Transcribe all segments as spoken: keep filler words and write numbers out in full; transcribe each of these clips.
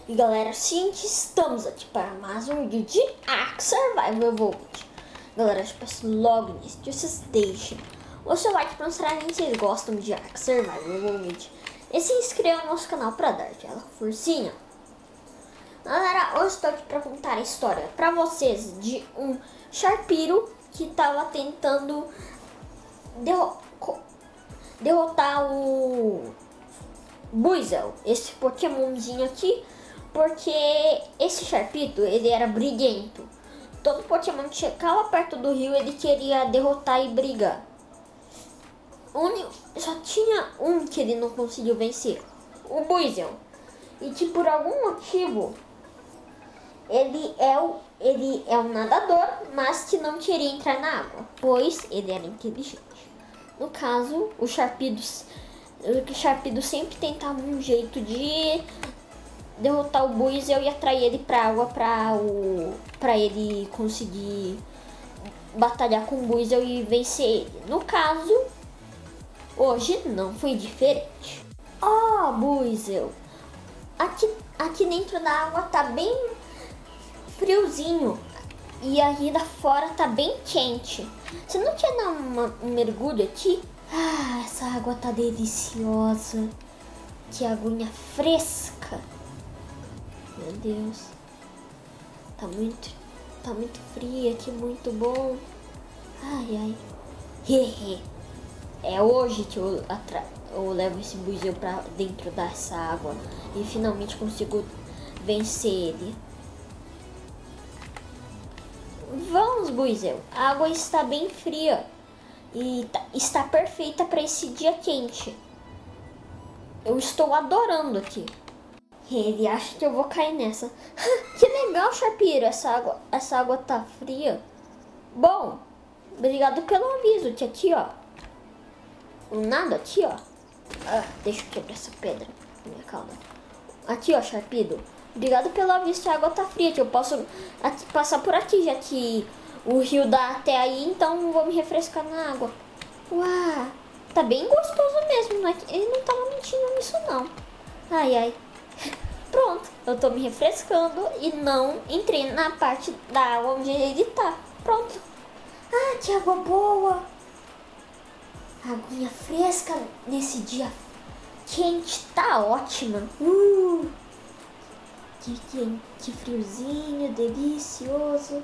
E galera, sim, estamos aqui para mais um vídeo de Ark Survival Evolved. Galera, eu peço logo nisso que vocês deixem o seu like para mostrar se vocês gostam de Ark Survival Evolved. E se inscreva no nosso canal para dar aquela forcinha. Galera, hoje estou aqui para contar a história para vocês de um Sharpedo que estava tentando derro derrotar o Buizel, esse Pokémonzinho aqui. Porque esse Sharpedo, ele era briguento. Todo Pokémon que chegava perto do rio, ele queria derrotar e brigar. Só tinha um que ele não conseguiu vencer, o Buizel. E que por algum motivo, ele é, o, ele é um nadador, mas que não queria entrar na água, pois ele era inteligente. No caso, o Sharpedo, o Sharpedo sempre tentava um jeito de derrotar o Buizel e atrair ele pra água pra, o, pra ele conseguir batalhar com o Buizel e vencer ele. No caso, hoje não foi diferente. Oh, Buizel, aqui, aqui dentro da água tá bem friozinho e aí lá fora tá bem quente. Você não quer dar uma, um mergulho aqui? Ah, essa água tá deliciosa. Que aguinha fresca. Meu Deus, tá muito, tá muito fria aqui, muito bom. Ai, ai, hehe. É hoje que eu, atra eu levo esse Buizel pra dentro dessa água e finalmente consigo vencer ele. Vamos, Buizel, a água está bem fria e tá, está perfeita para esse dia quente. Eu estou adorando aqui. Ele acha que eu vou cair nessa. Que legal, Sharpedo, essa água, essa água tá fria. Bom, obrigado pelo aviso, que aqui, ó. Um nada aqui, ó. Ah, deixa eu quebrar essa pedra. Minha calma. Aqui, ó, Sharpedo. Obrigado pelo aviso que a água tá fria, que eu posso aqui, passar por aqui, já que o rio dá até aí, então vou me refrescar na água. Uau, tá bem gostoso mesmo, não é que ele não tava mentindo nisso, não. Ai, ai. Pronto, eu tô me refrescando e não entrei na parte da água onde ele tá. Pronto. Ah, que água boa. Aguinha fresca nesse dia quente, tá ótima. Uh, que, que, que friozinho, delicioso.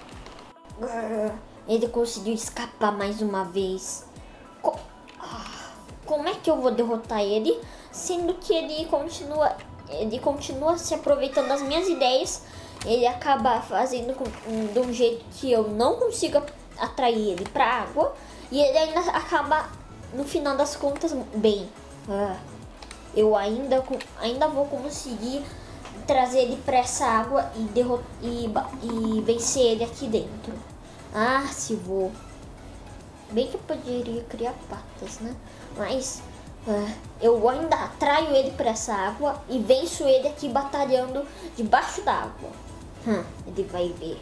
Ele conseguiu escapar mais uma vez. Co ah, como é que eu vou derrotar ele, sendo que ele continua... Ele continua se aproveitando das minhas ideias. Ele acaba fazendo com, de um jeito que eu não consigo atrair ele pra água. E ele ainda acaba, no final das contas, bem. Ah, eu ainda, ainda vou conseguir trazer ele pra essa água e, e, e vencer ele aqui dentro. Ah, se vou. Bem que eu poderia criar patas, né? Mas... Uh, eu ainda atraio ele para essa água e venço ele aqui batalhando debaixo da água. Hum, ele vai ver.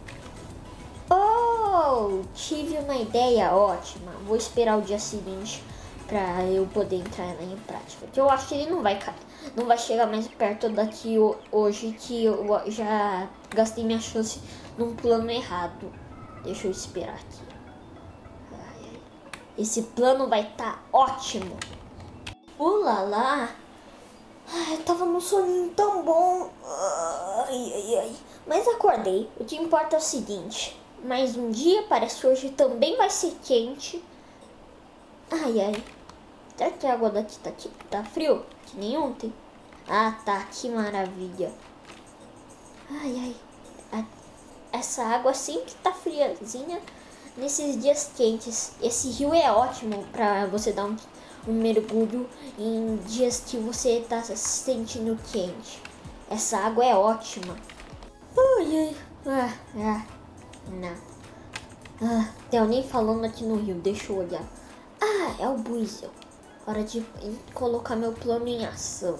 Oh, tive uma ideia ótima. Vou esperar o dia seguinte para eu poder entrar em prática. Que eu acho que ele não vai não vai chegar mais perto daqui hoje, que eu já gastei minha chance num plano errado. Deixa eu esperar aqui. Esse plano vai estar ótimo. Ulala! Ai, eu tava num soninho tão bom. Ai, ai, ai. Mas acordei. O que importa é o seguinte. Mais um dia, parece que hoje também vai ser quente. Ai, ai. Será que a água daqui tá, aqui, tá frio? Que nem ontem. Ah, tá. Que maravilha. Ai, ai. A, essa água sempre tá friazinha nesses dias quentes. Esse rio é ótimo pra você dar um... um mergulho em dias que você está se sentindo quente. Essa água é ótima. Ai, ai. Ah, ah, não. Ah, tem alguém falando aqui no rio, deixa eu olhar. Ah, é o Buizel. Hora de colocar meu plano em ação.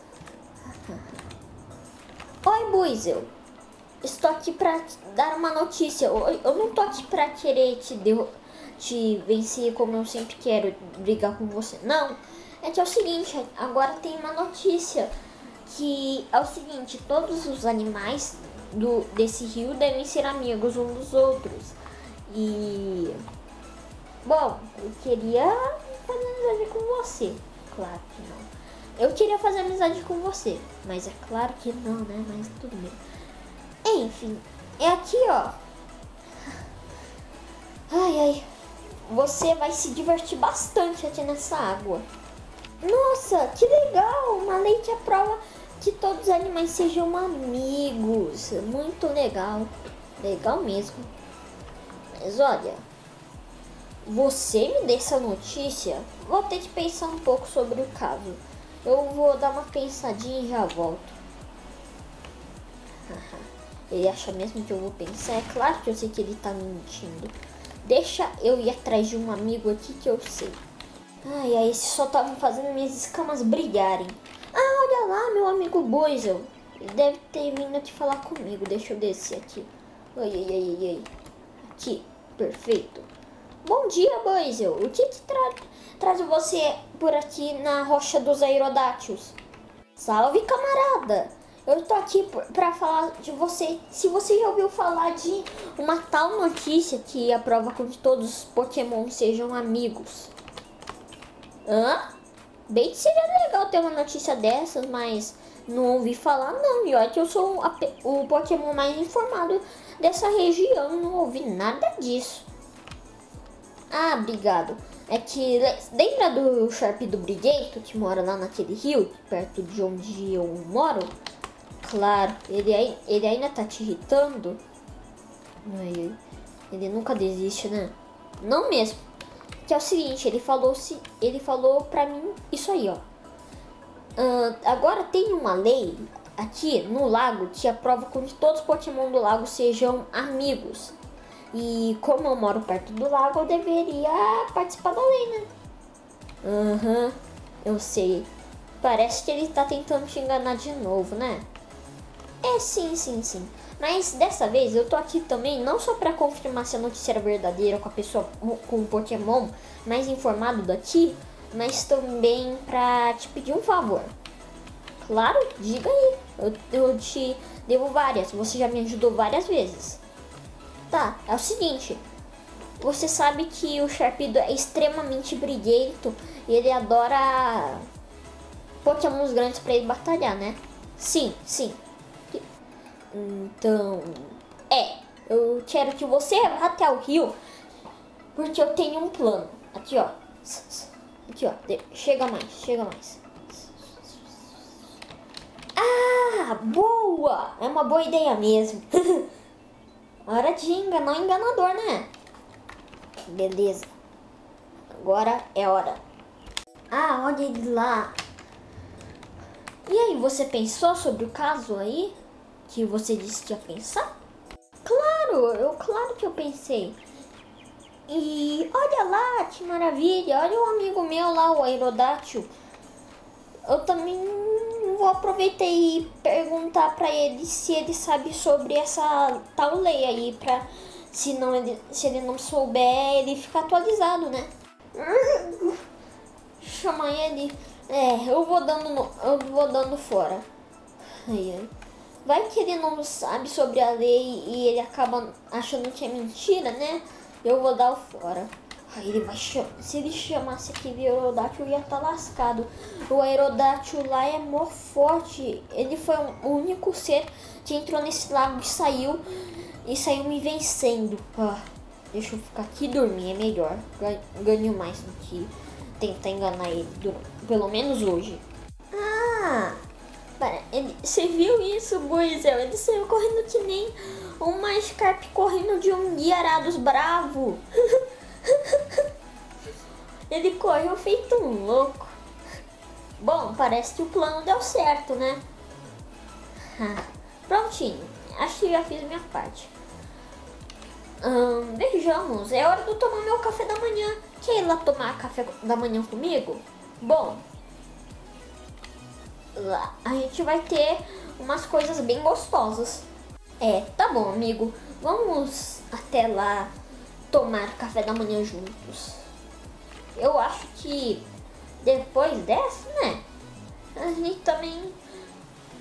Oi, Buizel. Estou aqui para te dar uma notícia. Eu não tô aqui para querer te derrubar, te vencer como eu sempre quero, brigar com você. Não, é que é o seguinte, agora tem uma notícia que é o seguinte, todos os animais do, desse rio devem ser amigos uns dos outros. E... Bom, eu queria fazer amizade com você. Claro que não. Eu queria fazer amizade com você, mas é claro que não, né? Mas tudo bem. Enfim, é aqui, ó. Ai, ai. Você vai se divertir bastante aqui nessa água. Nossa, que legal! Uma lei que aprova que todos os animais sejam amigos. Muito legal. Legal mesmo. Mas olha, você me deu essa notícia, vou ter que pensar um pouco sobre o caso. Eu vou dar uma pensadinha e já volto. Ele acha mesmo que eu vou pensar? É claro que eu sei que ele tá mentindo. Deixa eu ir atrás de um amigo aqui que eu sei. Ai, ai, esses só estavam fazendo minhas escamas brilharem. Ah, olha lá, meu amigo Boizel. Ele deve ter vindo aqui falar comigo. Deixa eu descer aqui. Ai, ai, ai, ai, ai. Aqui, perfeito. Bom dia, Boizel. O que que tra traz você por aqui na rocha dos aerodátios? Salve, camarada. Eu tô aqui pra falar de você. Se você já ouviu falar de uma tal notícia que aprova que todos os Pokémon sejam amigos. Hã? Bem que seria legal ter uma notícia dessas, mas não ouvi falar não. E olha que eu sou a, o Pokémon mais informado dessa região, não ouvi nada disso. Ah, obrigado. É que lembra do Sharp do Brigueito, que mora lá naquele rio, perto de onde eu moro? Claro, ele, ele ainda tá te irritando? Ai, ele nunca desiste, né? Não mesmo. Que é o seguinte, ele falou, se, ele falou pra mim isso aí, ó. Uh, agora tem uma lei aqui no lago que aprova que todos os Pokémon do lago sejam amigos. E como eu moro perto do lago, eu deveria participar da lei, né? Aham, uhum, eu sei. Parece que ele tá tentando te enganar de novo, né? É, sim, sim, sim. Mas dessa vez eu tô aqui também não só pra confirmar se a notícia era verdadeira com a pessoa com o Pokémon mais informado daqui, mas também pra te pedir um favor. Claro, diga aí. Eu, eu te devo várias. Você já me ajudou várias vezes. Tá, é o seguinte. Você sabe que o Sharpedo é extremamente briguento e ele adora Pokémons grandes pra ele batalhar, né? Sim, sim. Então, é, eu quero que você vá até o rio, porque eu tenho um plano. Aqui, ó. Aqui, ó. Chega mais, chega mais. Ah, boa! É uma boa ideia mesmo. Hora de enganar o enganador, né? Beleza. Agora é hora. Ah, olha ele lá. E aí, você pensou sobre o caso aí? Que você disse que ia pensar? Claro, eu, claro que eu pensei. E olha lá, que maravilha. Olha o amigo meu lá, o Aerodátil. Eu também vou aproveitar e perguntar pra ele se ele sabe sobre essa tal lei aí, pra se, não, ele, se ele não souber, ele ficar atualizado, né? Chama ele. É, eu vou dando, no, eu vou dando fora. Ai, ai. Vai que ele não sabe sobre a lei e ele acaba achando que é mentira, né? Eu vou dar o fora. Aí ele vai chamar. Se ele chamasse aquele Aerodátil, eu ia estar lascado. O Aerodátil lá é mó forte. Ele foi o único ser que entrou nesse lago e saiu. E saiu me vencendo. Ah, deixa eu ficar aqui e dormir, é melhor. Ganho mais do que tentar enganar ele. Pelo menos hoje. Ah! Ele, você viu isso, Boizel? Ele saiu correndo que nem uma Scarp correndo de um Gyarados bravo. Ele correu feito um louco. Bom, parece que o plano deu certo, né? Ah, prontinho. Acho que já fiz minha parte. Hum, vejamos. É hora de eu tomar meu café da manhã. Quer ir lá tomar café da manhã comigo? Bom... Lá a gente vai ter umas coisas bem gostosas. É, tá bom, amigo. Vamos até lá tomar café da manhã juntos. Eu acho que depois dessa, né? A gente também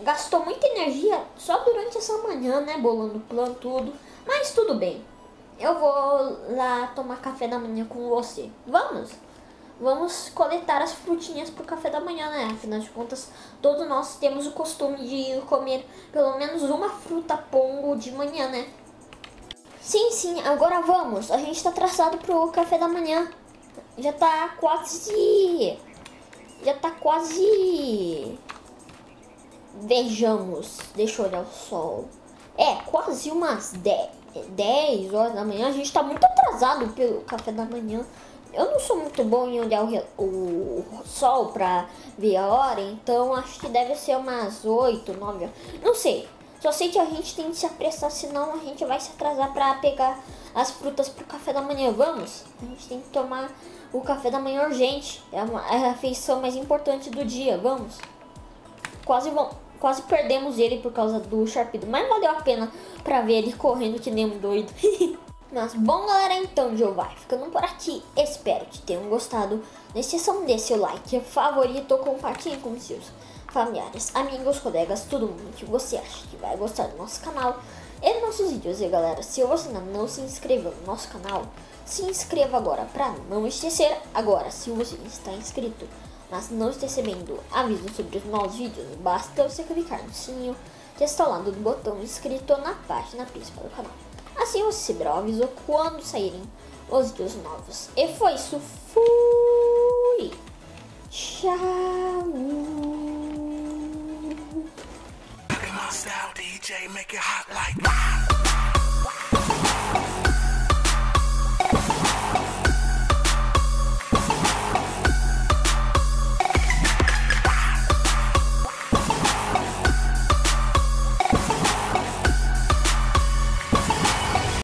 gastou muita energia só durante essa manhã, né? Bolando o plano, tudo. Mas tudo bem. Eu vou lá tomar café da manhã com você. Vamos? Vamos coletar as frutinhas pro café da manhã, né? Afinal de contas, todos nós temos o costume de comer pelo menos uma fruta pongo de manhã, né? Sim, sim, agora vamos. A gente tá atrasado pro café da manhã. Já tá quase... Já tá quase... Vejamos. Deixa eu olhar o sol. É, quase umas dez horas da manhã. A gente tá muito atrasado pelo café da manhã. Eu não sou muito bom em olhar o, o sol pra ver a hora, então acho que deve ser umas oito, nove horas. Não sei. Só sei que a gente tem que se apressar, senão a gente vai se atrasar pra pegar as frutas pro café da manhã. Vamos? A gente tem que tomar o café da manhã urgente. É a, é a refeição mais importante do dia. Vamos? Quase, quase perdemos ele por causa do Sharpedo, mas valeu a pena pra ver ele correndo que nem um doido. Mas bom, galera, então eu vai ficando por aqui. Espero que tenham gostado. Não esqueçam de seu like favorito, compartilhe com seus familiares, amigos, colegas, todo mundo que você acha que vai gostar do nosso canal e dos nossos vídeos. E galera, se você ainda não se inscreveu no nosso canal, se inscreva agora para não esquecer. Agora, se você está inscrito, mas não está recebendo aviso sobre os novos vídeos, basta você clicar no sininho que está ao lado do botão inscrito na página principal do canal. Assim você receberá o aviso quando saírem os vídeos novos. E foi isso. Fui! Tchau! D J, make it hot like